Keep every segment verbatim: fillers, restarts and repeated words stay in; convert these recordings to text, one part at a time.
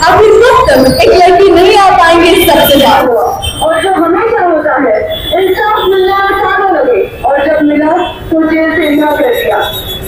अभी तक एक लड़की नहीं आ पाएंगी इस सबसे ज्यादा। और जो हमेशा होता है इंसाफ मिलना सालों लगे, और जब मिला तो जेल से इंकार कर दिया।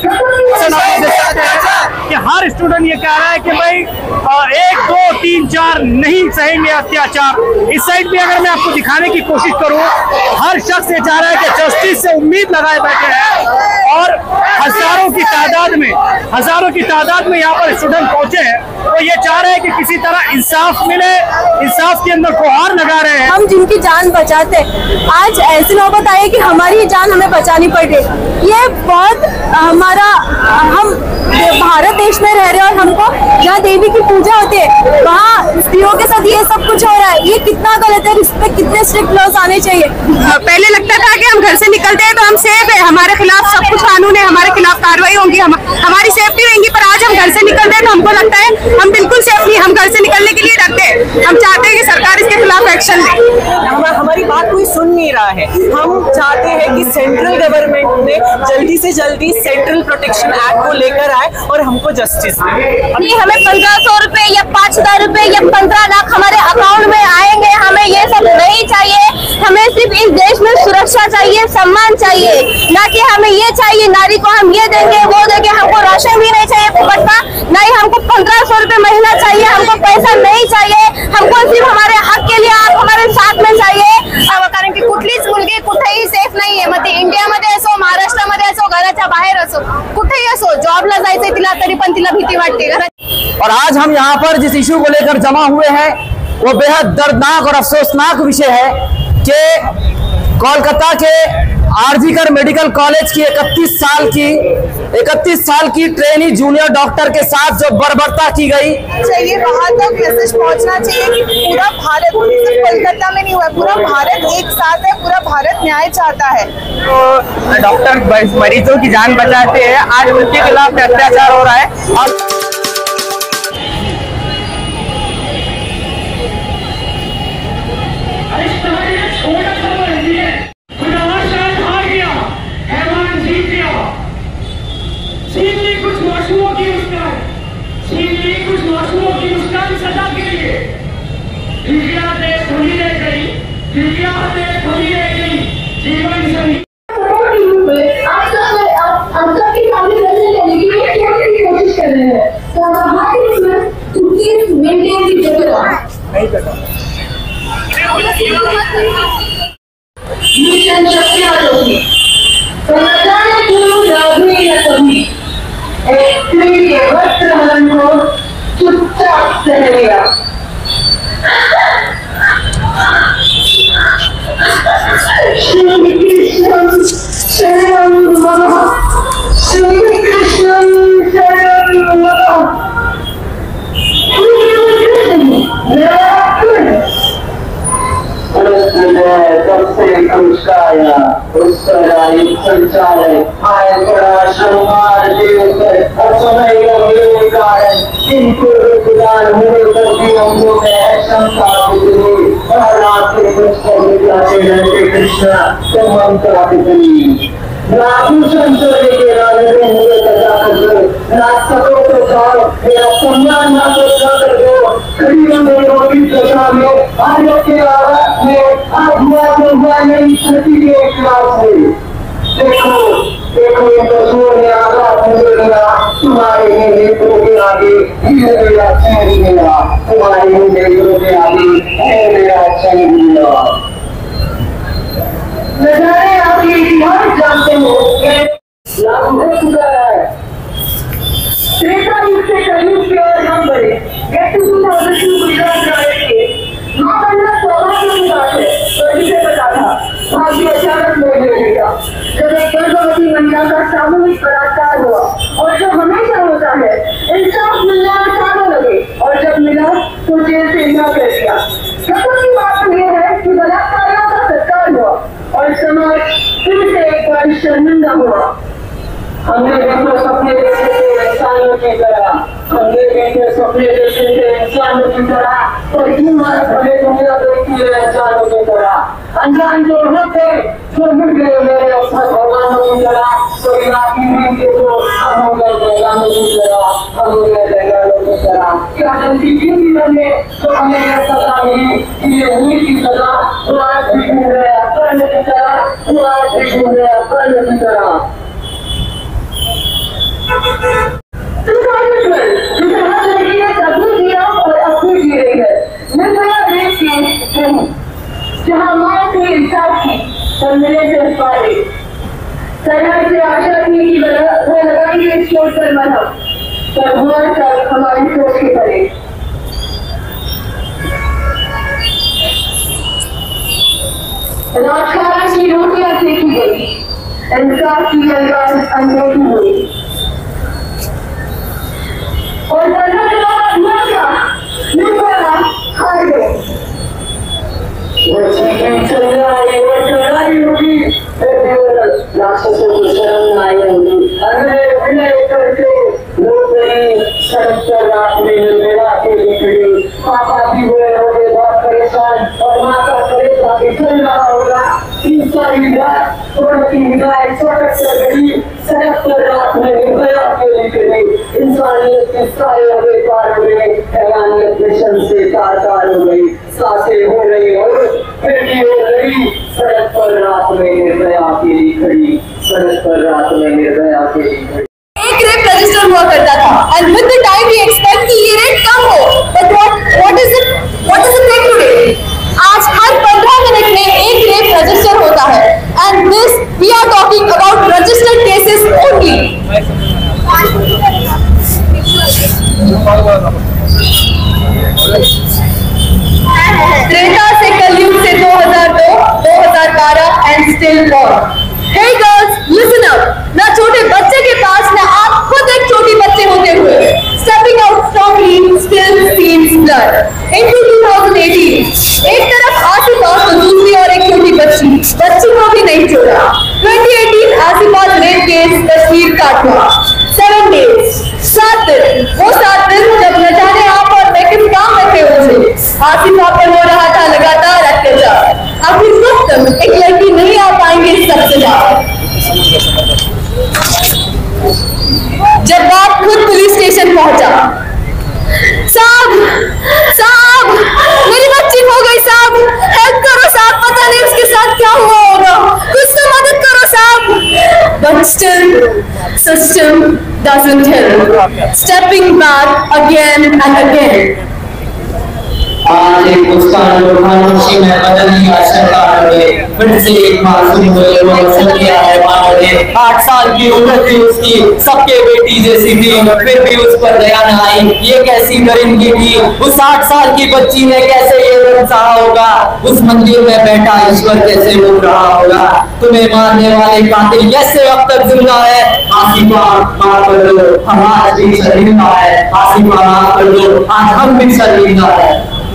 कि हर स्टूडेंट ये कह रहा है कि भाई एक दो तीन चार नहीं सहेंगे अत्याचार। इस साइड भी अगर मैं आपको दिखाने की कोशिश करूं, हर शख्स ये चाह रहा है कि जस्टिस से उम्मीद लगाए बैठे हैं, और हजारों की तादाद में हजारों की तादाद में यहाँ पर स्टूडेंट पहुंचे हैं, तो ये चाह रहे हैं कि किसी तरह इंसाफ मिले, इंसाफ के अंदर गुहार लगा रहे हैं। हम जिनकी जान बचाते, आज ऐसी नौबत आई कि हमारी जान हमें बचानी पड़ रही। ये बहुत हमारा, हम भारत देश में रह रहे हैं और हमको जहाँ देवी की पूजा होती है वहाँ स्त्रियों के साथ ये सब कुछ हो रहा है। ये कितना गलत है, इस पे कितने स्ट्रिक्ट लॉज आने चाहिए। पहले लगता था कि हम घर से निकलते हैं तो हम सेफ है, हमारे खिलाफ सब कुछ कानून है, हमारे खिलाफ कार्रवाई होगी, हम, हमारी सेफ्टी रहेगी। पर आज हम घर से निकलते हैं तो हमको लगता है हम बिल्कुल सेफ नहीं, हम घर से निकलने के लिए डरते हैं। हम चाहते हैं कि सरकार इसके खिलाफ एक्शन ले। हमारी बात कोई सुन नहीं रहा है। हम चाहते हैं कि सेंट्रल गवर्नमेंट ने जल्दी से जल्दी सेंट्रल प्रोटेक्शन एक्ट को लेकर आए और हमको जस्टिस दे। हमें पंद्रह सौ रुपए या पाँच हजार रुपए या पंद्रह लाख हमारे अकाउंट में आएंगे, हमें ये सब नहीं चाहिए। हमें सिर्फ इस देश में सुरक्षा चाहिए, सम्मान चाहिए, ना कि हमें ये चाहिए नारी को हम ये देंगे वो देंगे। हमको राशन भी नहीं चाहिए फुकट का, नहीं हमको पंद्रह सौ रुपए महीना चाहिए, हमको पैसा नहीं चाहिए, हमको सिर्फ हमारे हक के लिए आप हमारे साथ में चाहिए। कारण की कुठलीच मुलगी कुठेही सेफ नाहीये, मग ती इंडियामध्ये असो, महाराष्ट्रामध्ये असो, घराच्या बाहेर असो, कुठेही असो, जॉबला जायचंय तिला तरी पण तिला भीती वाटते घरात। और आज हम यहाँ पर जिस इशू को लेकर जमा हुए हैं वो बेहद दर्दनाक और अफसोसनाक विषय है कि कोलकाता के आरजीकर मेडिकल कॉलेज की इकतीस साल की इकतीस साल की ट्रेनी जूनियर डॉक्टर के साथ जो बर्बरता की गई, चाहिए वहाँ तक मैसेज पहुँचना चाहिए कि पूरा भारत, सिर्फ कोलकाता में नहीं हुआ, पूरा भारत एक साथ है, पूरा भारत न्याय चाहता है। तो डॉक्टर मरीजों की जान बचाते हैं, आज उनके खिलाफ अत्याचार हो रहा है। और कुछ मासूमों की मुस्कान, कुछ मासूमों की मुस्कान सजा के लिए खिड़कियां से खुली रह गई, खिड़कियां से खुली रह गई, जीवन संगी आप सब आप सबके सामने दर्शन करने की कोशिश कर रहे हैं। तो हमारे इसमें कुछ मेंटेन की जरूरत मिशन शक्ति आलोकी तो लगाने गुरु राघवी कभी एक स्त्री के वस्त्र मन को चुपचाप सहरेगा। श्री कृष्ण शरण नमः, श्री कृष्ण शरण नमः। सबसे खुशकाय उत्तरायण संचालय आय बड़ा शर्मार देवकर असमय गंभीर कारण किंतु विदान हुए करती हमलों में है शंका कितनी और आपके कुछ कविताते रहते कृष्ण तुम हम करा कितनी लाखों संतों के राजे हुए कथा कर दो, नाटकों को जाओ मेरा सम्मान ना तो कर दो, करीबों में रोटी कथा में आज के आवाज में आज हुआ तो हुआ नहीं छठी के खिलाफ से। देखो देखो इन पशुओं ने आगा मुझे मिला, तुम्हारे ही नेत्रों के आगे ये मेरा चैन मिला, तुम्हारे ही नेत्रों के आगे ये मेरा चैन मिला। नजारे आप ये इतिहास जानते हो, लागू हो चुका है। त्रेता युग से कलयुग की ओर हम बढ़े, ये टू थाउजेंड टू गुजरात के माँ बनना सौभाग्य की बात है, तो इसे पता था भाग्य अचानक मोड़ लेगा जब एक गर्भवती महिला का सामूहिक बलात्कार हुआ। और जो हमेशा होता है इंसाफ मिलना सालों लगे, और जब मिला तो जेल से इंकार कर दिया। सबक की बात तो यह है कि बलात्कारियों का सत्कार हुआ और समाज फिर से एक बार शर्मिंदा हुआ। हमने देखो सपने देखे इंसानों की तरह, हम देखेंगे सपने देखेंगे इंसानों की तरह, तो कीमत हमें दुनिया देखती है इंसानों की तरह। अनजान जो होते जो मिल गए मेरे अवसर भगवानों की तरह, तो इलाकी में देखो हम हो गए बैगानों की तरह, हम हो गए बैगानों की तरह। क्या गलती की थी हमने तो हमें यह सजा मिली कि ये हुई की सजा, वो आज भी घूम रहे अपने की तरह, वो आज भी घूम रहे अपने की तरह। जहाँ माँ से इंसाफ की और मेरे से पाले सरहद से आशा थी कि वो लगाएंगे इस चोट पर मरहम, पर हुआ सब हमारी सोच के परे। राजकारण की रोटियां सेकी गई, इंसाफ की अलगाज अनदेखी हुई और सरहद का निकला हार गए। वो चीजें चल रही वो चढ़ाई होगी, राक्षसों को शर्म आई होगी। अगले विनय करके लोग सड़क पर रात में मेरा के निकली, पापा भी हुए होंगे बहुत परेशान और माँ का परेशान भी चल रहा होगा। तीन सारी रात छोड़ती गाय सड़क पर गई, सड़क पर रात में निर्भया के निकली। इंसानियत के सारे बेकार हुए, हैवानियत मिशन से तार तार हो गई, सांसें हो रही और बेटी हो रही। सड़क पर रात में निर्भया अकेली खड़ी, सड़क पर रात में निर्भया अकेली खड़ी। एक रेप रजिस्टर हुआ करता था and with the time we expect कि ये रेट कम हो, but what what is it what is it like today? आज हर पंद्रह मिनट में एक रेप रजिस्टर होता है and this we are talking about registered cases only. Treta से कलयुग से दो हज़ार दो, दो हज़ार बारह and still more. Hey girls, listen up. ना छोटे बच्चे के पास ना आप खुद एक छोटी बच्चे होते हुए stepping out strongly still seems blood. Into two thousand eighteen, एक तरफ आसिफा तो दूसरी और एक छोटी बच्ची, बच्ची को भी नहीं छोड़ा। twenty eighteen आसिफा's rape case तस्वीर काटवा। Seven days, सात दिन, वो सात दिन जब न जाने आप और मैं किस काम में थे उसे। आसिफा पर हो रहा था लगातार अत्याचार। आखिर कब तक एक लड़की नहीं आ पाएंगे इस सबसे बाहर? जब बाप खुद पुलिस स्टेशन पहुंचा, साहब साहब मेरी बच्ची खो गई साहब, हेल्प करो साहब, पता नहीं उसके साथ क्या हुआ होगा, कुछ तो मदद करो साहब। But still, system doesn't help. Stepping back again and again. आज एक मुस्कान और खामोशी में बदल दिया सरकार ने, फिर से एक मासूम को अवसर दिया है मानव ने। आठ साल की उम्र थी उसकी, सबके बेटी जैसी थी, फिर भी उस पर दया न आई। ये कैसी दरिंदगी थी, उस आठ साल की बच्ची ने कैसे ये दर्द सहा होगा, उस मंदिर में बैठा ईश्वर कैसे रो रहा होगा। तुम्हें मारने वाले कातिल कैसे अब तक जिंदा है? आसिफा माफ कर दो, हम आज भी शर्मिंदा है। आसिफा माफ कर दो, आज हम भी शर्मिंदा है।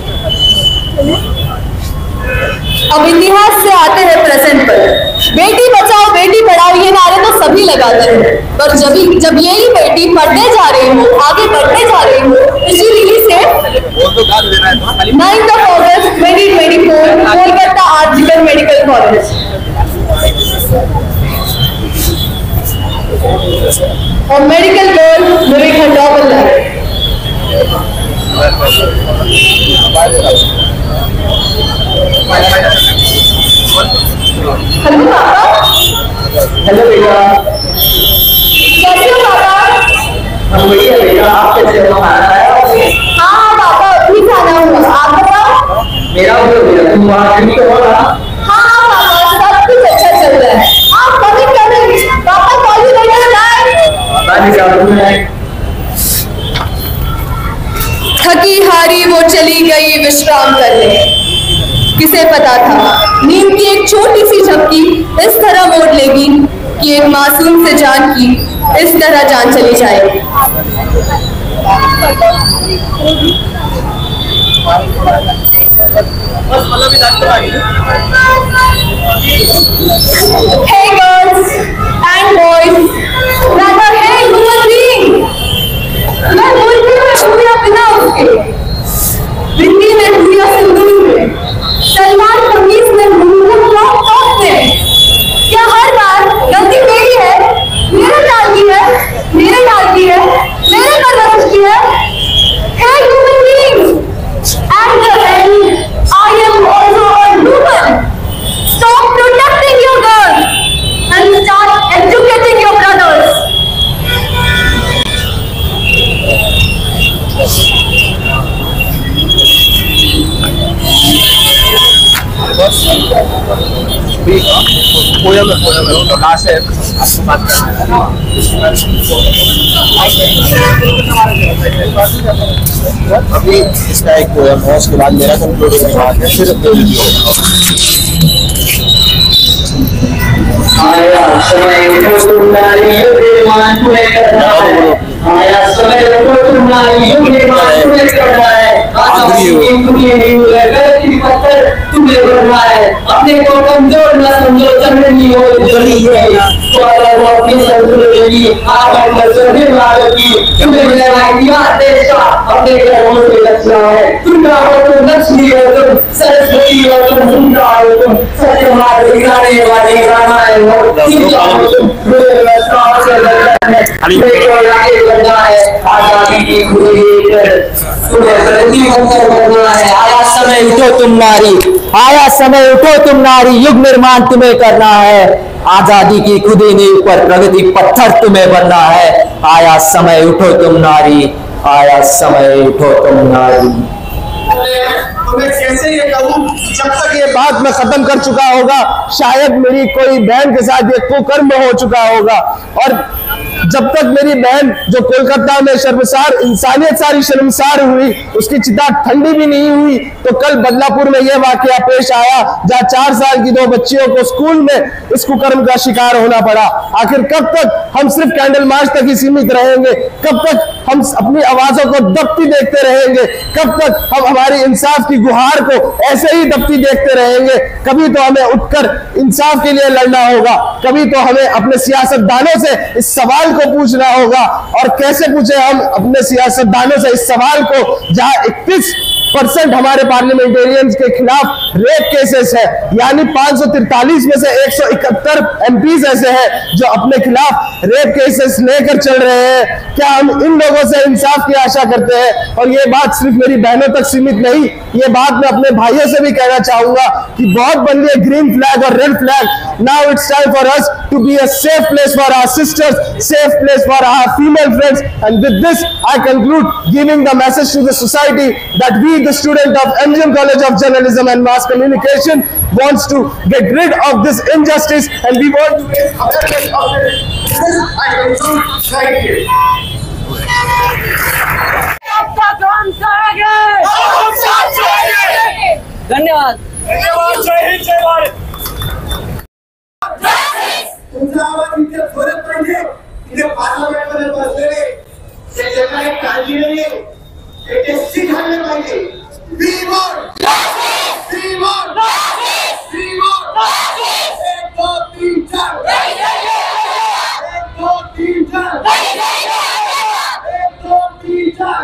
अब इतिहास से आते हैं प्रेजेंट पर। बेटी बचाओ बेटी पढ़ाओ ये नारे तो सभी लगाते हैं, पर जब जब यही बेटी पढ़ने जा रही हो, आगे बढ़ने जा रही हो, इसीलिए से ninth of August twenty twenty four Kolkata आर्जिकल मेडिकल कॉलेज और मेडिकल गर्ल लिविंग हर डबल लाइफ। हेलो पापा। हेलो बेटा, कैसे हो पापा? हम बढ़िया बेटा, आप कैसे हो? खाना खाया आपने? हाँ पापा, अभी खाना हुआ, आप बताओ। मेरा भी बेटा, तुम वहाँ ठीक हो ना? हाँ पापा, सब कुछ अच्छा चल रहा है। आप कभी कभी पापा कॉलेज लेकर जाए। थकी हारी वो चली गई विश्राम करने। किसे पता था नींद की एक छोटी सी झपकी इस तरह मोड़ लेगी कि एक मासूम से जान की इस तरह जान चली जाएगी। Hey girls and boys, rather hey human being, मैं मुल्की में हुआ बिना उसके, बिंदी में हुआ सिंदूर में, सलमान कमीज में मुंह टॉप टॉप में। क्या हर बार गलती मेरी है, मेरे डाल की है, मेरे डाल की है, मेरे कदम की है? Hey human beings, at the end, I am also a human. Stop protecting your girls and start educating your brothers. Poem है, पोयम है, प्रकाश है, आपको बात करना है। अभी इसका एक पोयम है, उसके बाद मेरा कंक्लूडिंग बात है, फिर अपने वीडियो आया समय उठो तुम नारियों के मान तुम्हें करना है, आया समय उठो तुम नारियों के मान तुम्हें करना है, आदमी तुम्हें नहीं लगा कि पत्थर तुम्हें भरना है, अपने को कमजोर न समझो, चढ़नी हो जली है, तो अगर वो अपनी संतुलनी आकर करने वालों की तुम्हें मिला दिया देश का अपने कर्मों से रचना है, तुम हो तुम लक्ष्मी हो तुम सरस्वती हो तुम सुंदर हो तुम सत्य मार्ग दिखाने वाली रामायण हो, तुम जाओ तुम मेरे रास्ते से लड़ना है, देखो आगे बढ़ना है, आजादी की खुली तुम्हें प्रतिबंध करना है। आया समय उठो तुम नारी, आया समय उठो तुम नारी, युग निर्माण तुम्हें करना है, आजादी की खुदी नींव पर प्रगति पत्थर तुम्हें बनना है, आया समय उठो तुम नारी, आया समय उठो तुम नारी। तो मैं कैसे ये कहूँ, जब तक ये बात मैं खत्म कर चुका होगा, शायद मेरी कोई बहन के साथ ये कुकर्म हो चुका होगा, और जब तक मेरी बहन जो कोलकाता में शर्मसार इंसानियत सारी शर्मसार हुई, उसकी चिता ठंडी भी नहीं हुई, तो कल बदलापुर में यह वाकया पेश आया जहाँ चार साल की दो बच्चियों को स्कूल में इस कुकर्म का शिकार होना पड़ा। आखिर कब तक हम सिर्फ कैंडल मार्च तक ही सीमित रहेंगे? कब तक हम अपनी आवाजों को दबती देखते रहेंगे? कब तक हम हमारी इंसाफ की गुहार को ऐसे ही दबती देखते रहेंगे? कभी तो हमें उठकर इंसाफ के लिए लड़ना होगा, कभी तो हमें अपने सियासतदानों से इस सवाल को पूछना होगा। और कैसे पूछे हम अपने सियासतदानों से इस सवाल को, जहां इकतीस परसेंट हमारे पार्लियामेंटेरियंस के खिलाफ रेप केसेस है, यानी पांच सौ तिरतालीस में से एक सौ इकहत्तर एमपीज ऐसे हैं जो अपने खिलाफ रेप केसेस लेकर चल रहे हैं। क्या हम इन लोगों से इंसाफ की आशा करते हैं? और ये बात सिर्फ मेरी बहनों तक सीमित नहीं, ये बात मैं अपने भाइयों से भी कहना चाहूंगा कि बहुत बन गई ग्रीन फ्लैग और red flag. Now it's time for us to be a safe place for our sisters, safe place for our female friends, and with this I conclude giving the message to the society that we the student of M G M College of Journalism and Mass Communication wants to get rid of this injustice, and we want to raise awareness of it. This I conclude. Thank you. धन्यवाद। धन्यवाद। जय हिंद, जय भारत। तुमचा आवाज इथे जोरात पाहिजे, इथे पार्लमेंटमध्ये बसलेले ते जगाला काळजी नाही, ते टेस्टी खाल्ले पाहिजे। We want justice! We want justice! We want justice! एक दो तीन चार एक दो तीन चार एक दो तीन चार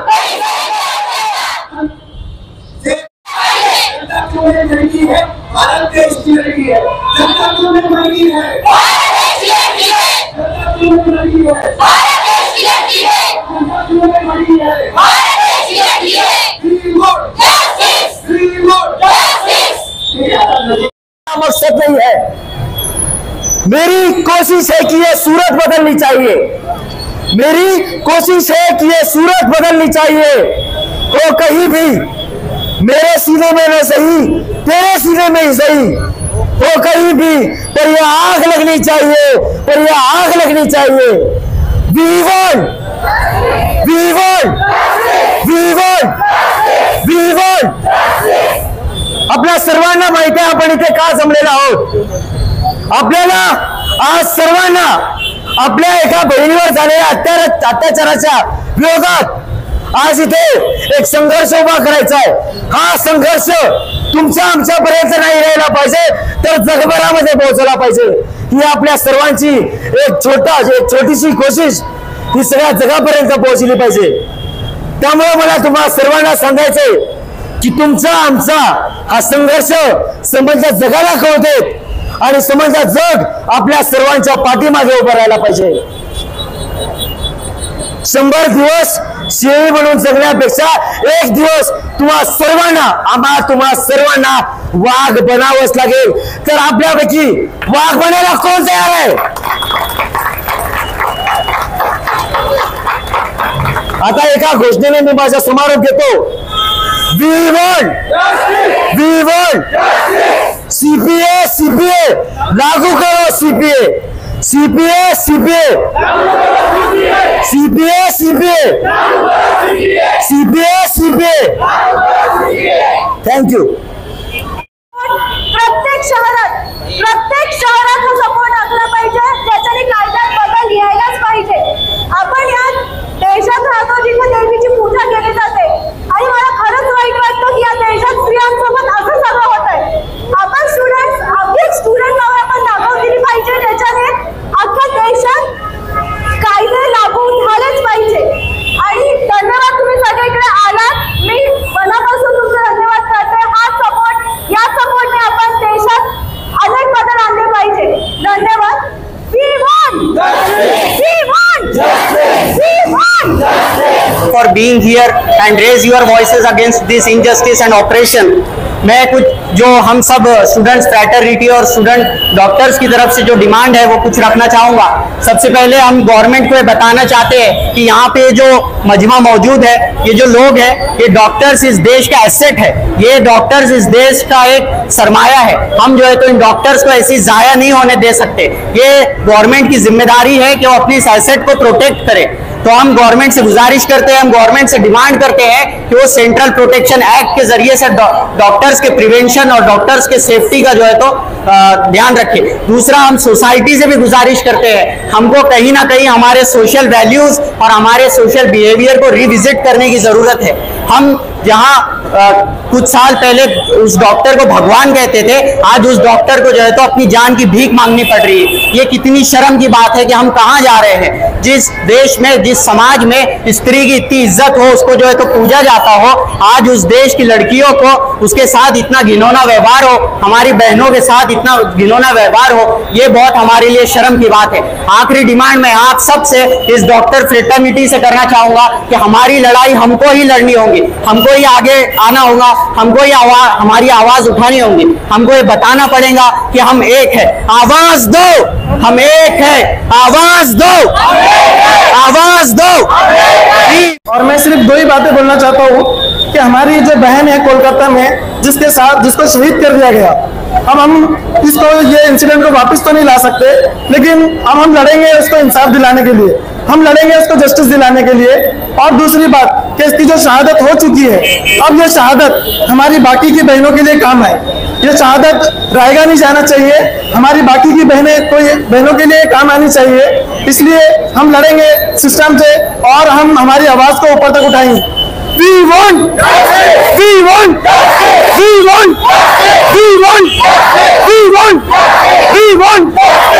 जनता क्यों नहीं लड़की है? भारत देश की लड़की है। जनता क्यों नहीं लड़की है? भारत देश की लड़की है। जनता क्यों नहीं लड़की है? भारत देश की लड़की है। जनता क्यों नहीं लड़की है? भारत देश की लड़की है। We want justice! We want justice! मकसद नहीं है, मेरी कोशिश है कि ये सूरत बदलनी चाहिए, मेरी कोशिश है कि ये सूरत बदलनी चाहिए। हो कहीं भी मेरे सीने में न सही, तेरे सीने में ही सही, हो कहीं भी, पर यह आग लगनी चाहिए, पर यह आग लगनी चाहिए। We want, we want, we want, we want. आपल्या सर्वांना माहिती आहे आपण इथे का जमलेला आहोत। आपल्याला आज सर्वांना आपल्या एका बहिणीवर झालेल्या अत्याचाराच्या विरोधात आज इथे एक संघर्ष उभा करायचा आहे। हा संघर्ष तुमच्या आमच्यापर्यंत नाही राहिला पाहिजे, तर जगभरामध्ये पोहोचला पाहिजे। ही आपल्या सर्वांची एक छोटा एक छोटीशी कोशिश ही सगळ्या जगापर्यंत पोहोचली पाहिजे। त्यामुळे मला तुम्हाला सर्वांना सांगायचंय की तुमचा आमचा हा संघर्ष समजच्या जगाला कळते आणि समजचा जग आपल्या सर्वांच्या पाठीमागे उभं राहायला पाहिजे. शंभर दिवस शेळी म्हणून जगण्यापेक्षा एक दिवस तुम्हा सर्वांना आम्हा तुम्हा सर्वांना वाघ बनावंच लागेल. तर आपल्यापैकी वाघ बनायला कोण तयार आहे? आता एका घोषणेने मी माझा समारोप घेतो. We want we want CPA CPA लागू करो. CPA CPA CPA CPA CPA CPA CPA thank you. प्रत्येक शहरात प्रत्येक शहरात हा सपोर्ट असला पाहिजे. त्याच्याने कायद्यात बदल यायलाच पाहिजे. आपण या देशात राहतो जिथे देवीची पूजा केली जाते आणि मला खरंच वाईट वाटतं की या देशात स्त्रियांसोबत असं सगळं होत आहे. आपण स्टुडंट आपले स्टुडंट नावे आपण दाखवून दिली पाहिजे. त्याच्याने अख्ख्या देशात कायदे लागू झालेच पाहिजे. आणि धन्यवाद तुम्ही सगळे इकडे आलात. मी मनापासून तुमचे धन्यवाद करते. हा सपोर्ट या सपोर्टने आपण देशात अनेक बदल आणले पाहिजे. धन्यवाद. We want justice. We want justice. We want justice. For being here and raise your voices against this injustice and oppression. मैं कुछ जो हम सब स्टूडेंट्स फ्रैटर्निटी और स्टूडेंट डॉक्टर्स की तरफ से जो डिमांड है वो कुछ रखना चाहूँगा. सबसे पहले हम गवर्नमेंट को ये बताना चाहते हैं कि यहाँ पे जो मजमा मौजूद है, ये जो लोग हैं, ये डॉक्टर्स इस देश का एसेट है. ये डॉक्टर्स इस देश का एक सरमाया है. हम जो है तो इन डॉक्टर्स को ऐसी जाया नहीं होने दे सकते. ये गवर्नमेंट की जिम्मेदारी है कि वो अपने इस एसेट को प्रोटेक्ट करे. तो हम गवर्नमेंट से गुजारिश करते हैं, हम गवर्नमेंट से डिमांड करते हैं कि वो सेंट्रल प्रोटेक्शन एक्ट के जरिए से डॉक्टर्स के प्रिवेंशन और डॉक्टर्स के सेफ्टी का जो है तो ध्यान रखें. दूसरा, हम सोसाइटी से भी गुजारिश करते हैं, हमको कहीं ना कहीं हमारे सोशल वैल्यूज और हमारे सोशल बिहेवियर को रिविजिट करने की जरूरत है. हम जहाँ कुछ साल पहले उस डॉक्टर को भगवान कहते थे, आज उस डॉक्टर को जो है तो अपनी जान की भीख मांगनी पड़ रही है. ये कितनी शर्म की बात है कि हम कहाँ जा रहे हैं. जिस देश में, जिस समाज में स्त्री की इतनी इज्जत हो, उसको जो है तो पूजा जाता हो, आज उस देश की लड़कियों को उसके साथ इतना घिनौना व्यवहार हो, हमारी बहनों के साथ इतना घिनौना व्यवहार हो, ये बहुत हमारे लिए शर्म की बात है. आखिरी डिमांड मैं आप सबसे इस डॉक्टर फ्रेटर्निटी से करना चाहूंगा कि हमारी लड़ाई हमको ही लड़नी होगी, हमको ही आगे आना होगा, हमको ही आवाज हमारी आवाज उठानी होगी. हमको ये बताना पड़ेगा कि हम एक है. आवाज दो, हम एक है. आवाज दो, आवाज दो. और मैं सिर्फ दो ही बातें बोलना चाहता हूँ कि हमारी जो बहन है कोलकाता में, जिसके साथ जिसको शहीद कर दिया गया, अब हम इसको ये इंसिडेंट को वापस तो नहीं ला सकते, लेकिन अब हम लड़ेंगे उसको इंसाफ दिलाने के लिए, हम लड़ेंगे उसको जस्टिस दिलाने के लिए. और दूसरी बात कि इसकी जो शहादत हो चुकी है, अब ये शहादत हमारी बाकी की बहनों के लिए काम है. ये शहादत रायगा नहीं जाना चाहिए, हमारी बाकी की बहनें कोई बहनों के लिए काम आनी चाहिए. इसलिए हम लड़ेंगे सिस्टम से और हम हमारी आवाज को ऊपर तक उठाएंगे. We want, we want, we want, we want, we want, we want.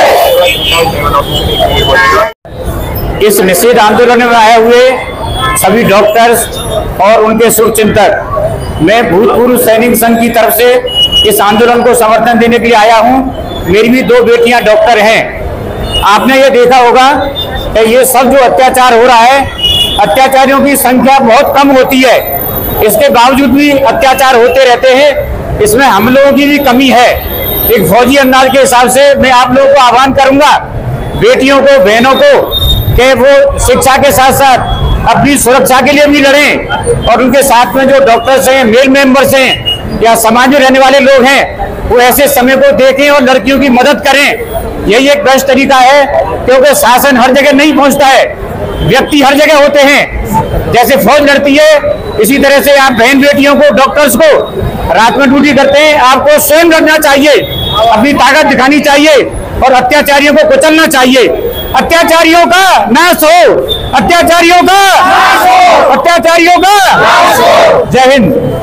इस निषेध आंदोलन में आए हुए सभी डॉक्टर्स और उनके शुभचिंतक, मैं भूतपूर्व सैनिक संघ की तरफ से इस आंदोलन को समर्थन देने के लिए आया हूं. मेरी भी दो बेटियां डॉक्टर हैं. आपने ये देखा होगा कि ये सब जो अत्याचार हो रहा है, अत्याचारियों की संख्या बहुत कम होती है, इसके बावजूद भी अत्याचार होते रहते हैं. इसमें हम लोगों की भी कमी है. एक फौजी अंदाज के हिसाब से मैं आप लोगों को आह्वान करूंगा, बेटियों को, बहनों को, कि वो शिक्षा के साथ साथ अपनी सुरक्षा के लिए भी लड़ें और उनके साथ में जो डॉक्टर्स हैं, मेल मेंबर्स हैं या समाज में रहने वाले लोग हैं, वो ऐसे समय को देखें और लड़कियों की मदद करें. यही एक बेस्ट तरीका है, क्योंकि शासन हर जगह नहीं पहुंचता है, व्यक्ति हर जगह होते हैं. जैसे फौज लड़ती है, इसी तरह से आप बहन बेटियों को, डॉक्टर्स को रात में ड्यूटी करते हैं, आपको स्वयं लड़ना चाहिए, अपनी ताकत दिखानी चाहिए और अत्याचारियों को कुचलना चाहिए. अत्याचारियों का नाश हो, अत्याचारियों का नाश हो, अत्याचारियों का नाश हो. जय हिंद.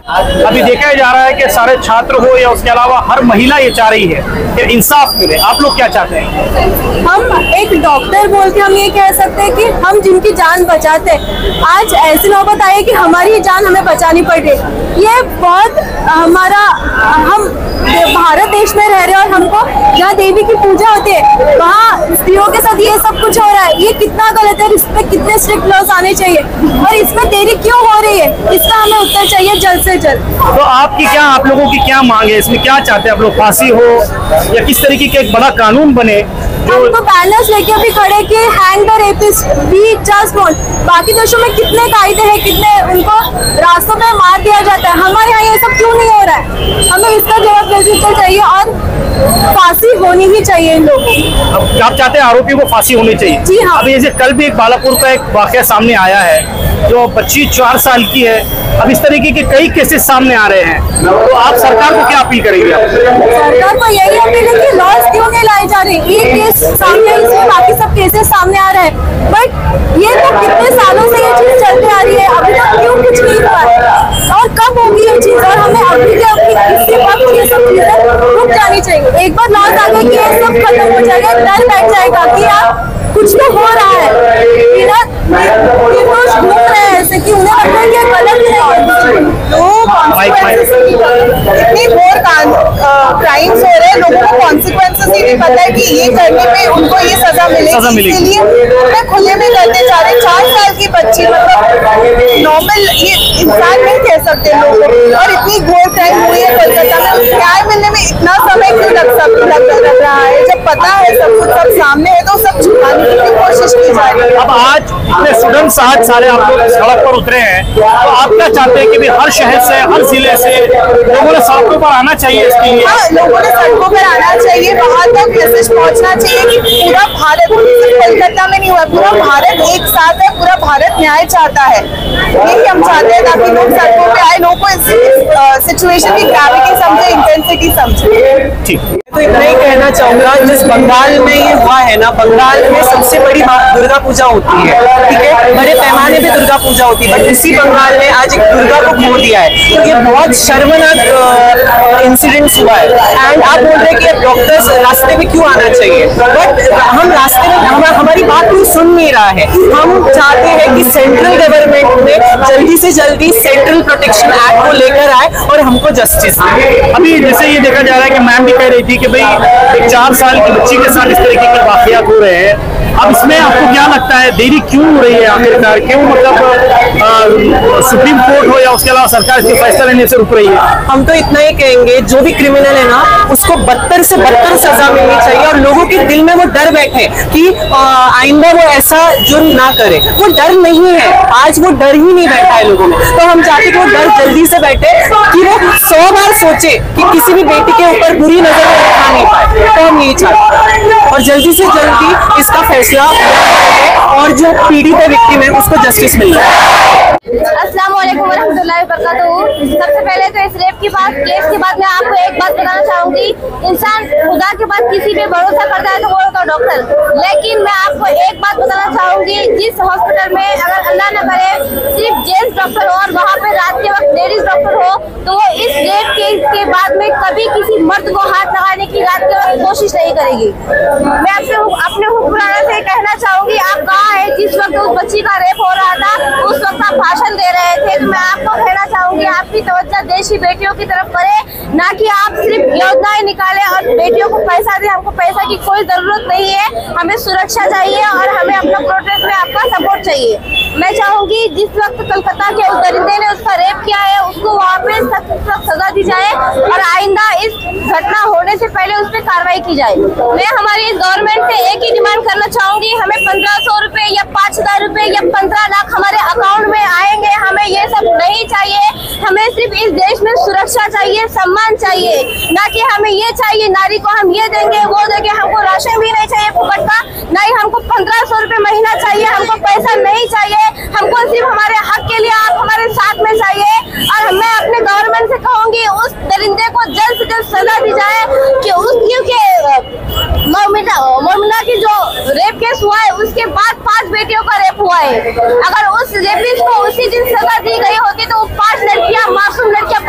अभी देखा जा रहा है कि सारे छात्र हो या उसके अलावा हर महिला ये चाह रही है कि इंसाफ मिले। आप लोग क्या चाहते हैं? हम एक डॉक्टर बोल के हम ये कह सकते हैं कि हम जिनकी जान बचाते हैं, आज ऐसी नौबत आई है कि हमारी जान हमें बचानी पड़ रही। ये बहुत हमारा, हम भारत देश में रह रहे हैं और हमको जहाँ देवी की पूजा होती है वहाँ स्त्रियों के साथ ये सब कुछ हो रहा है। ये कितना गलत है, इस पे कितने स्ट्रिक्ट लॉज आने चाहिए और इसमें देरी क्यों हो रही है, इसका हमें उत्तर चाहिए जल्द से जल्द। तो आपकी क्या, आप लोगों की क्या मांग है, इसमें क्या चाहते हैं आप लोग? फांसी हो या किस तरीके का एक बड़ा कानून बने? हम तो बैनर्स लेके भी खड़े कि hang the rapist, be just not. बाकी देशों में कितने कायदे हैं, कितने उनको रास्तों पे मार दिया जाता है, हमारे यहाँ ये सब क्यों नहीं हो रहा है? हमें इसका जवाब जल्दी से चाहिए और फांसी होनी ही चाहिए इन लोगों को। आप चाहते हैं आरोपी को फांसी होनी चाहिए? जी हाँ। अभी जैसे कल भी एक बालापुर का एक वाकया सामने आया है, जो बच्ची चार साल की है। अब इस तरीके के कई केसेस सामने आ रहे हैं, तो आप सरकार को क्या अपील करेंगे? सरकार को यही अपील है कि लॉज क्यों नहीं लाई जा रही? ये केस सामने, इसमें बाकी सब केसेस सामने आ रहे हैं, बट ये तो कितने सालों से ये चीज चलती आ रही है, अभी तक क्यों कुछ नहीं हुआ और कब होगी ये चीज? और हमें अभी के अभी किसी वक्त ये सब चीजें रुक जानी चाहिए। एक बार लॉज आ गए कि ये सब खत्म हो जाएगा, डर बैठ जाएगा कि यार कुछ तो हो रहा है, निर्दोष घूम रहे हैं ऐसे कि उन्हें लगता है कि गलत है। इतनी घोर क्राइम्स हो रहे हैं, लोगों को कॉन्सिक्वेंसेस ही नहीं पता है कि ये करने पे उनको ये सजा मिलेगी, इसलिए मैं खुले में करने जा रहे। चार साल की बच्ची, मतलब नॉर्मल ये इंसान नहीं कह सकते लोग, और इतनी घोर क्राइम हुई है कोलकाता में। न्याय मिलने में इतना समय क्यों लग सब लग लग रहा है, जब पता है सब कुछ सब सामने है तो सब छुपाने की कोशिश की जा रही है। अब आज इतने स्टूडेंट्स आज सारे आप लोग सड़क पर उतरे हैं, तो आप क्या चाहते हैं कि भी हर शहर से, हर जिले से लोगों ने सड़कों पर आना चाहिए इसके लिए? हाँ, लोगों ने सड़कों पर आना चाहिए, वहाँ तक मैसेज पहुँचना चाहिए कि पूरा भारत, सिर्फ कोलकाता में नहीं हुआ, पूरा भारत एक साथ है, पूरा भारत न्याय चाहता है। यही हम चाहते हैं ताकि लोग सड़कों पे आए, लोगों को इस सिचुएशन की ग्रेविटी समझे, इंटेंसिटी समझे। ठीक, तो इतना ही कहना चाहूंगा, जिस बंगाल में ये हुआ है ना, बंगाल में सबसे बड़ी दुर्गा पूजा होती है, ठीक है, बड़े पैमाने पे दुर्गा पूजा होती है, बट इसी बंगाल ने आज एक दुर्गा को खो दिया है। तो ये बहुत शर्मनाक इंसिडेंट्स हुआ है। एंड आप बोल रहे हैं कि डॉक्टर्स रास्ते में क्यों आना चाहिए, बट हम रास्ते में, हम, हमारी बात कोई सुन नहीं रहा है। हम चाहते हैं कि सेंट्रल गवर्नमेंट में जल्दी से जल्दी सेंट्रल प्रोटेक्शन एक्ट को लेकर आए और हमको जस्टिस दे। अभी जैसे ये देखा जा रहा है कि मैम भी कह रही थी कि भाई एक चार साल की बच्ची के साथ इस तरीके के वाकयात हो रहे हैं, अब इसमें आपको क्या लगता है देरी क्यों हो रही है आखिरकार? क्यों, मतलब सुप्रीम कोर्ट हो या उसके अलावा सरकार इसके फैसला लेने से रुक रही है? हम तो इतना ही कहेंगे, जो भी क्रिमिनल है ना उसको बदतर से बदतर सजा मिलनी चाहिए और लोगों के दिल में वो डर बैठे कि आइंदा वो ऐसा जुर्म ना करे। वो डर नहीं है, आज वो डर ही नहीं बैठा है लोगों में। तो हम चाहते कि वो डर जल्दी से बैठे कि वो सौ बार सोचे कि किसी भी बेटी के ऊपर बुरी नजर में रखा नहीं पाए। तो हम यही चाहते हैं और जल्दी से जल्दी इसका फैसला और जो पीड़ित है, विक्टिम है, उसको जस्टिस मिल जाए। अस्सलाम वालेकुम वरहमतुल्लाहि वबरकातुहू। सबसे पहले तो इस रेप की बात केस के बाद मैं आपको एक बात बताना चाहूंगी, इंसान खुदा के बाद किसी पे भरोसा करता है तो वो होता है डॉक्टर। लेकिन मैं आपको एक बात बताना चाहूंगी, जिस हॉस्पिटल में अगर अल्लाह न करे सिर्फ जेंट्स डॉक्टर हो और वहाँ पे रात के वक्त लेडीज डॉक्टर हो, तो वो इस रेप केस के बाद में कभी किसी मर्द को हाथ लगाने की रात के वक्त कोशिश नहीं करेगी। मैं आपसे अपने हुक्मराना से कहना चाहूंगी, आप कहाँ है जिस वक्त उस बच्ची का रेप हो रहा था, उस वक्त आप भाषण दे रहे थे। तो मैं आपको कहना चाहूंगी, आपकी तवज्जो देशी बेटियों की तरफ करे, ना कि आप सिर्फ योजनाएं निकाले और बेटियों को पैसा दे। हमको पैसा की कोई जरूरत नहीं है, हमें सुरक्षा चाहिए और हमें अपना प्रोटेस्ट में आपका सपोर्ट चाहिए। मैं चाहूंगी जिस वक्त कलकत्ता के उस दरिंदे ने उसका रेप किया है उसको वहाँ पे सख्त सजा दी जाए और आइंदा इस घटना होने से पहले उस पर कार्रवाई की जाए। मैं हमारी इस गवर्नमेंट से एक ही डिमांड करना चाहूंगी, हमें पंद्रह सौ रुपए या पाँच हजार रुपए या पंद्रह लाख हमारे अकाउंट में आएंगे, हमें ये सब नहीं चाहिए। हमें सिर्फ इस देश में सुरक्षा चाहिए, सम्मान चाहिए, ना कि हमें ये चाहिए नारी को हम ये देंगे वो देंगे। हमको राशन भी नहीं चाहिए फुकट का, नहीं हमको पंद्रह सौ रुपए महीना चाहिए, हमको पैसा नहीं चाहिए, हमको सिर्फ हमारे हक के लिए आप हमारे साथ में चाहिए। और मैं अपने गवर्नमेंट से कहूंगी उस दरिंदे को जल्द से जल्द सजा दी जाए कि उस क्योंकि मोमिना की जो रेप केस हुआ है उसके बाद पांच बेटियों का रेप हुआ है। अगर उस रेपिस्ट को उसी दिन सजा दी गई होती तो पांच लड़कियां, मासूम लड़कियां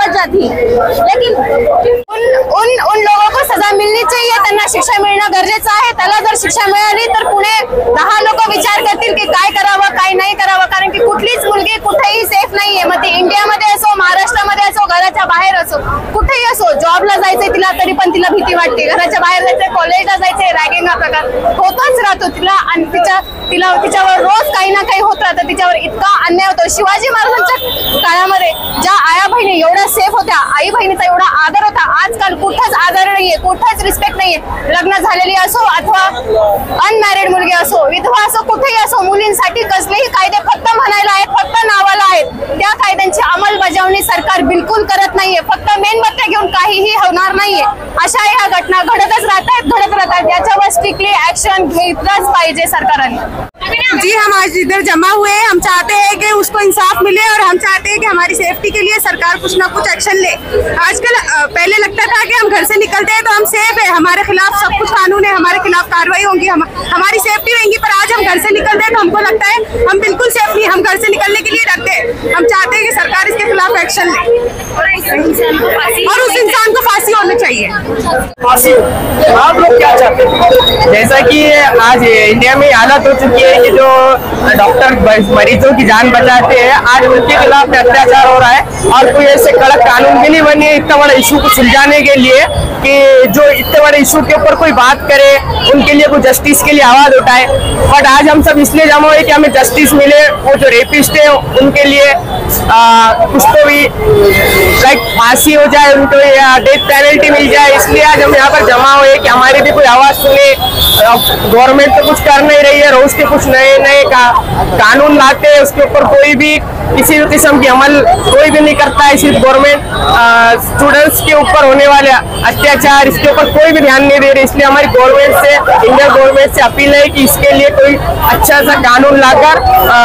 शिक्षा मिळाली तर पुणे दहा लोक विचार करतील की काय करावं काय नाही करावं, कारण की कुठलीच मुलगी कुठेही सेफ नाहीये. मग ती इंडियामध्ये असो, महाराष्ट्रामध्ये असो, घराच्या बाहेर असो, कुठेही असो, जॉबला जायचंय तिला तरी पण तिला भीती वाटते, घराच्या बाहेर जायचंय, कॉलेजला जायचंय, रॅगिंग हा प्रकार होतच राहतो तिला आणि तिच्या तिला तिच्यावर रोज काही ना काही होत राहतं. तिच्यावर इतका अन्याय होतो. शिवाजी महाराजांच्या काळामध्ये ज्या आया बहिणी एवढ्या सेफ होत्या, आई बहिणीचा एवढा आदर होता, आजकाल कुठंच आदर नाहीये, कुठंच रिस्पेक्ट नाहीये. लग्न झालेली असो अथवा अनमॅरिड मुलगी असो, विधवा असो, कुठेही असो, मुलींसाठी कसलेही कायदे फक्त म्हणायला आहेत, फक्त नावाला आहेत. त्या कायद्यांची अंमलबजावणी सरकार बिलकुल करत नाहीये. फक्त मेणबत्त्या घेऊन काहीही होणार नाहीये. अशा ह्या घटना घडतच राहतात घडत राहतात याच्यावर स्ट्रिक्टली ऍक्शन घेतलंच पाहिजे सरकारने. जी, हम आज इधर जमा हुए हैं। हम चाहते हैं कि उसको इंसाफ मिले और हम चाहते हैं कि हमारी सेफ्टी के लिए सरकार कुछ ना कुछ एक्शन ले। आजकल पहले लगता था कि हम घर से निकलते हैं तो हम सेफ है, हमारे खिलाफ सब कुछ कानून है, हमारे खिलाफ कार्रवाई होगी, हम, हमारी सेफ्टी रहेगी। पर आज हम घर से निकलते हैं तो हमको लगता है हम बिल्कुल सेफ नहीं, हम घर से निकलने के लिए डरते हैं। हम चाहते हैं कि सरकार इसके खिलाफ एक्शन ले और उस इंसान को फांसी होनी चाहिए। फांसी आप लोग क्या चाहते हैं? जैसा कि आज इंडिया में हालत हो चुकी है कि जो डॉक्टर मरीजों की जान बचाते हैं, आज उनके खिलाफ अत्याचार हो रहा है और कोई ऐसे कड़क कानून भी नहीं बने इतना बड़ा इशू को सुलझाने के लिए कि जो इतने बड़े इशू के ऊपर कोई बात करे, उनके लिए कोई जस्टिस के लिए आवाज उठाए। बट आज हम सब इसलिए जमा हुए कि हमें जस्टिस मिले, वो जो रेपिस्ट है उनके लिए आ, कुछ तो भी लाइक फांसी हो जाए उनको या डेथ पेनल्टी मिल जाए। इसलिए आज हम यहाँ पर जमा हुए कि हमारी भी कोई आवाज सुने। गवर्नमेंट तो कुछ कर नहीं रही है, रोज के कुछ नए नए का, कानून लाते हैं, उसके ऊपर कोई भी किसी भी किस्म की अमल कोई भी नहीं करता है। सिर्फ गवर्नमेंट स्टूडेंट्स के ऊपर होने वाले अत्याचार इसके ऊपर कोई भी ध्यान नहीं दे रही। इसलिए हमारी गवर्नमेंट से, इंडियन गवर्नमेंट से अपील है कि इसके लिए कोई अच्छा सा कानून लाकर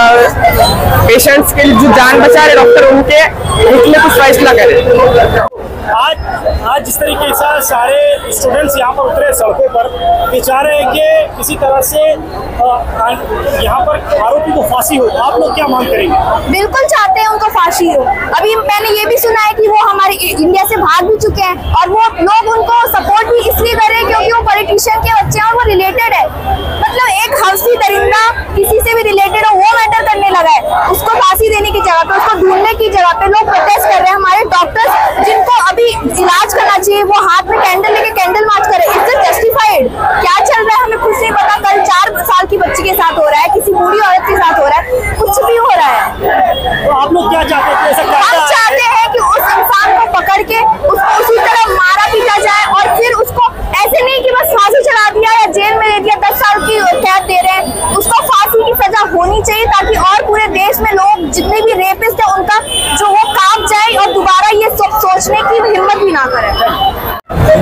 पेशेंट्स के जो जान बचा रहे डॉक्टर उनके हित में कुछ फैसला करें। आज आज जिस तरीके से सारे स्टूडेंट्स यहाँ पर उतरे सड़कों पर, ये चाह रहे हैं कि किसी तरह से यहाँ पर आरोपी को फांसी हो। आप लोग क्या मांग करेंगे? बिल्कुल चाहते हैं उनको फांसी हो। अभी मैंने ये भी सुना है कि वो हमारे इंडिया से भाग भी चुके हैं और वो लोग उनको सपोर्ट भी इसलिए कर रहे हैं क्योंकि वो पॉलिटिशियन के बच्चे हैं और वो रिलेटेड है। मतलब एक हवसी दरिंदा किसी से भी रिलेटेड हो वो मैटर करने लगा है। उसको फांसी देने की जगह पे, उसको ढूंढने की जगह पे लोग प्रोटेस्ट कर रहे हैं। हमारे डॉक्टर्स जिनको अभी इलाज करना चाहिए वो हाथ में कैंडल लेके कैंडल मार्च कर रहे हैं। Is it justified? क्या चल रहा है हमें कुछ नहीं पता। कल चार साल की बच्ची के साथ हो रहा है, किसी बूढ़ी औरत के साथ हो रहा है, कुछ भी हो रहा है। तो आप लोग क्या चाहते हैं? ऐसा हम चाहते हैं कि उस इंसान को पकड़ के उसको उसी तरह मारा पीटा जाए और फिर उसको ऐसे नहीं कि बस फांसी चढ़ा दिया या जेल में दे दिया, दस साल की कैद दे रहे हैं, उसको फांसी की सजा होनी चाहिए ताकि और पूरे देश में लोग जितने भी रेपिस्ट है उनका जो वो कांप जाए और दोबारा ये सब सोचने की हिम्मत भी ना करें।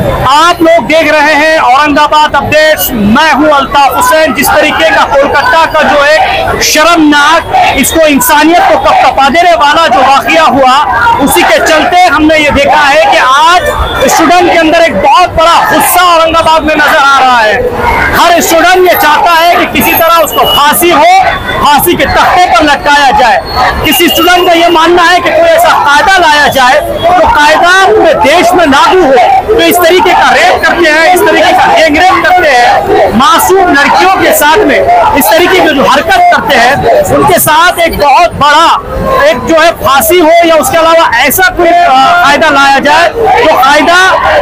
आप लोग देख रहे हैं औरंगाबाद अपडेट्स, मैं हूं अल्ताफ हुसैन। जिस तरीके का कोलकाता का जो एक शर्मनाक, इसको इंसानियत को कपकपा देने वाला जो वाकया हुआ, उसी के चलते हमने ये देखा है कि आज स्टूडेंट के अंदर एक बहुत बड़ा गुस्सा औरंगाबाद में नजर आ रहा है। हर स्टूडेंट ये चाहता है कि किसी तरह उसको फांसी हो, फांसी के तख्ते पर लटकाया जाए। किसी स्टूडेंट का ये मानना है कि कोई ऐसा कायदा लाया जाए तो कायदा पूरे देश में लागू हो। तो इस तरीके का रेप करते हैं, इस तरीके का गैंग रेप करते हैं, मासूम लड़कियों के साथ में इस तरीके की जो हरकत करते हैं, उनके साथ एक बहुत बड़ा एक जो है फांसी हो या उसके अलावा ऐसा कोई कायदा लाया जाए तो कायदा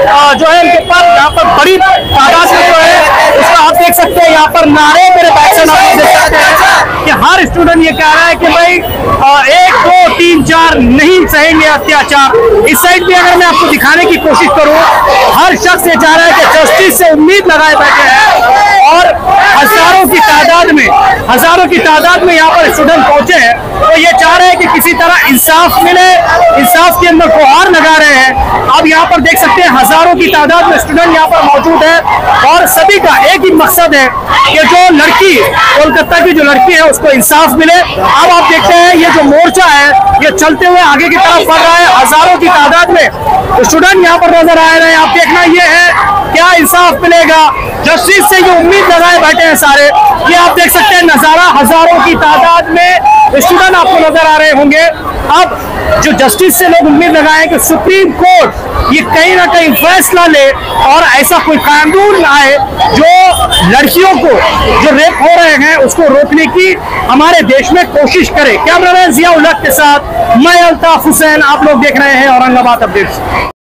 जो है उनके ऊपर यहाँ पर बड़ी तादाद में जो है उसका आप देख सकते हैं यहाँ पर नारे मेरे बैक से नारे देख सकते हैं कि हर स्टूडेंट ये कह रहा है कि भाई एक दो तीन चार नहीं सहेंगे अत्याचार। इस साइड भी अगर मैं आपको दिखाने की कोशिश करूं, हर शख्स ये चाह रहा है कि जस्टिस से उम्मीद लगाए बैठे हैं और हजारों की तादाद में हजारों की तादाद में यहाँ पर स्टूडेंट पहुंचे हैं। तो ये चाह रहे हैं कि किसी तरह इंसाफ मिले, इंसाफ के अंदर गुहार लगा रहे हैं। अब यहाँ पर देख सकते हैं हजारों की तादाद में स्टूडेंट यहाँ पर मौजूद है और सभी का एक ही मकसद है कि जो लड़की कोलकाता की जो लड़की है उसको इंसाफ मिले। अब आप देखते हैं ये जो मोर्चा है, ये चलते हुए आगे की तरफ बढ़ रहा है हजारों की तादाद में स्टूडेंट यहाँ पर नजर आ रहे हैं। आप देखना ये है क्या इंसाफ मिलेगा, जस्टिस से ये उम्मीद लगाए बैठे हैं सारे। ये आप देख सकते हैं नजारा, हजारों की तादाद में स्टूडेंट आपको नजर आ रहे होंगे। अब जो जस्टिस से लोग उम्मीद लगाए कि सुप्रीम कोर्ट ये कहीं ना कहीं फैसला ले और ऐसा कोई कानून आए जो लड़कियों को जो रेप हो रहे हैं उसको रोकने की हमारे देश में कोशिश करे। कैमरामैन जिया उल हक के साथ मैं अल्ताफ हुसैन, आप लोग देख रहे हैं औरंगाबाद अपडेट्स।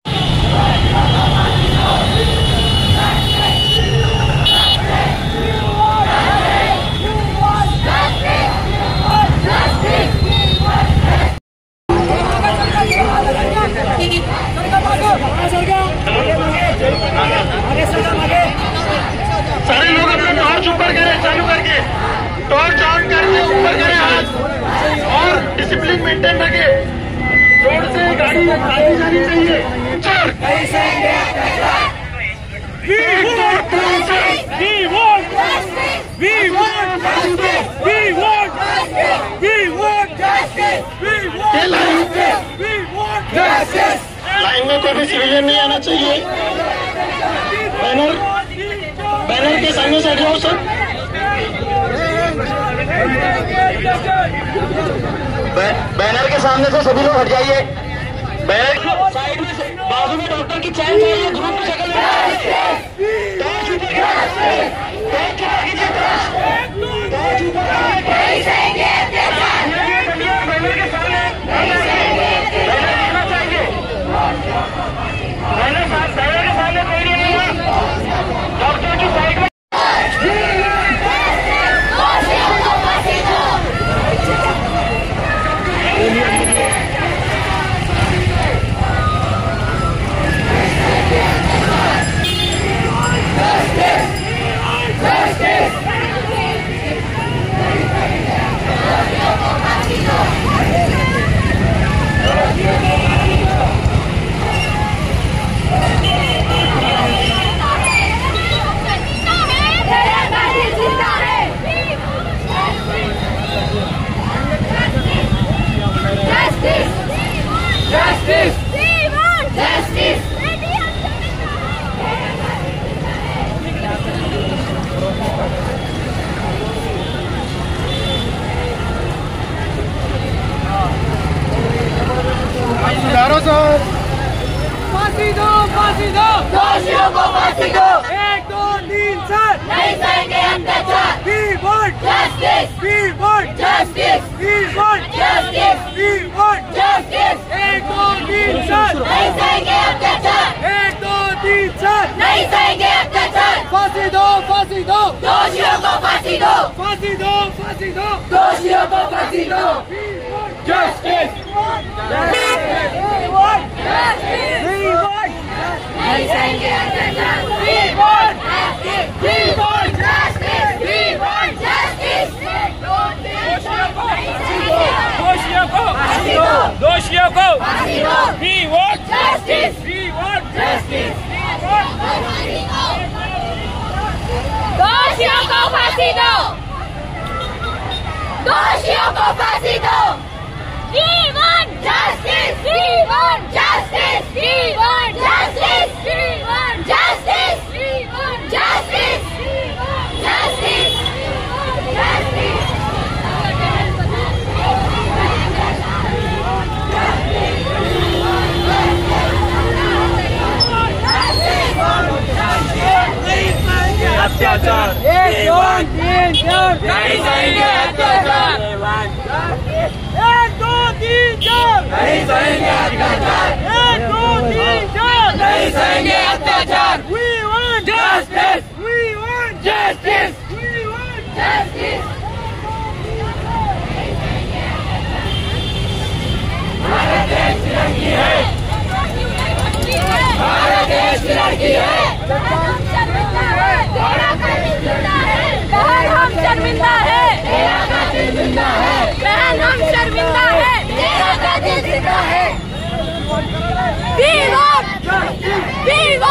सारे लोग अपना टॉर्च ऊपर करें, चालू करके टॉर्च ऑन करके ऊपर करें हाथ और डिसिप्लिन मेंटेन रखें। रोड से गाड़ी आती जानी चाहिए। लाइन में कोई भी सिविलियन नहीं आना चाहिए। बैनर बैनर के सामने से हट जाओ सब। बैनर के सामने से सभी लोग हट जाइए। बैनर साइड में से बाजू में डॉक्टर की चैन चाहिए, ग्रुप की शक्ल फांसी दो, फांसी दो, दोषियों को फांसी दो। एक दो तीन चार, नहीं सहेंगे अत्याचार। We want justice, we want justice, we want justice, we want justice। एक दो तीन चार, नहीं सहेंगे अत्याचार। एक दो तीन चार, नहीं सहेंगे अत्याचार। फांसी दो, फांसी दो, दोषियों को फांसी दो। फांसी दो, फांसी दो, दोषियों को फांसी दो। Justice, justice, we want justice, we want justice। नहीं सहेंगे अत्याचार। We want justice, we want justice, we want justice। दोषियों को फांसी दो, दोषियों को फांसी दो, दोषियों को फांसी दो। We want justice, we want justice, we want दोषियों को फांसी दो, दोषियों को फांसी दो। We want justice, we want justice, we want justice, we want justice, we want justice, we want justice, we want justice। अत्याचार एक दो तीन चार, नहीं सहेंगे अत्याचार। एक दो तीन चार, नहीं सहेंगे अत्याचार। एक दो तीन चार, नहीं सहेंगे अत्याचार। We want justice, we want justice, we want justice। Bharat देश की लड़की है, भारत देश की लड़की है। बहन हम शर्मिंदा है, तेरा कातिल जिंदा है। बहन हम शर्मिंदा है, तेरा कातिल जिंदा है। We want justice, we want